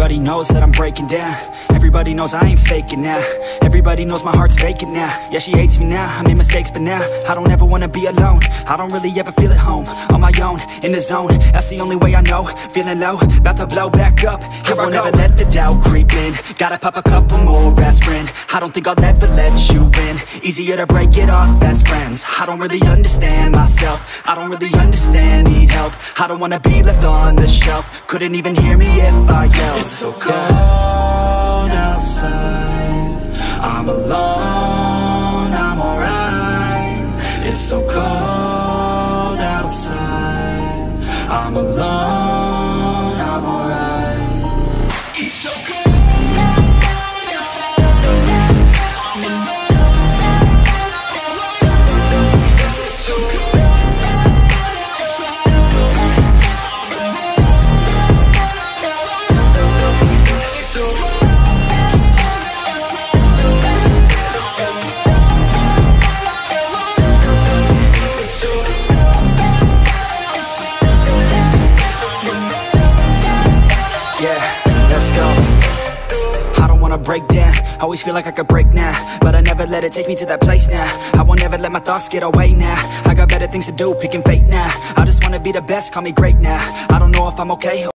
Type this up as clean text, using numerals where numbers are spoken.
Everybody knows that I'm breaking down. Everybody knows I ain't faking now. Everybody knows my heart's vacant now. Yeah, she hates me now, I made mistakes, but now I don't ever wanna be alone. I don't really ever feel at home. On my own, in the zone, that's the only way I know. Feeling low, about to blow back up. Here I won't ever let the doubt creep in. Gotta pop a couple more aspirin. I don't think I'll ever let you in. Easier to break it off best friends. I don't really understand myself. I don't really understand, need help. I don't wanna be left on the shelf. Couldn't even hear me if I yelled. It's so cold outside, I'm alone, I'm alright. It's so cold outside, I'm alone, I'm alright. It's so cold. Break down, always feel like I could break now, but I never let it take me to that place now. I won't ever let my thoughts get away now. I got better things to do, picking fate now. I just wanna be the best, call me great now. I don't know if I'm okay